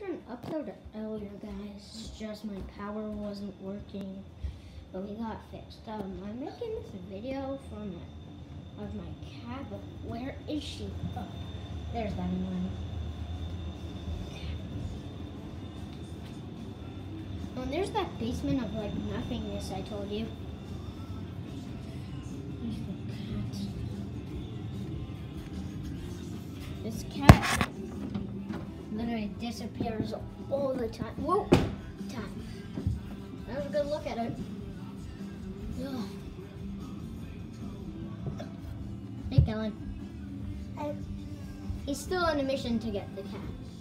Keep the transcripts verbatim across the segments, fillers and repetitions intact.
different episode earlier, guys. It's just my power wasn't working, but we got fixed. Um, I'm making this video for my, of my cat, but where is she? Oh, there's that one. Oh, and there's that basement of like nothingness I told you. This cat literally disappears all the time. Whoa! Time. That was a good look at it. Ugh. Hey, Kellen. Hey. He's still on a mission to get the cat.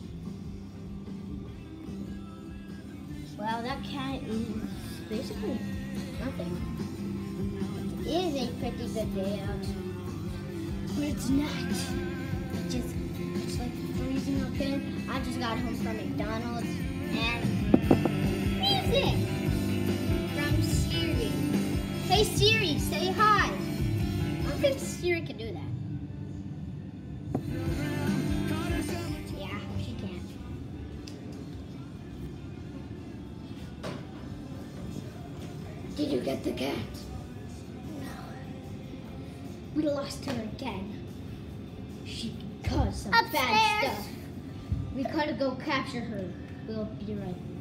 Wow, that cat is basically nothing. It is a pretty good day out, but it's not. Just, it's like freezing up here. I just got home from McDonald's and music from Siri. Hey Siri, say hi. I don't think Siri can do that. Yeah, she can. Did you get the cat? No. We lost her again. She caused some Upstairs. bad stuff. We gotta go capture her. We'll be right back.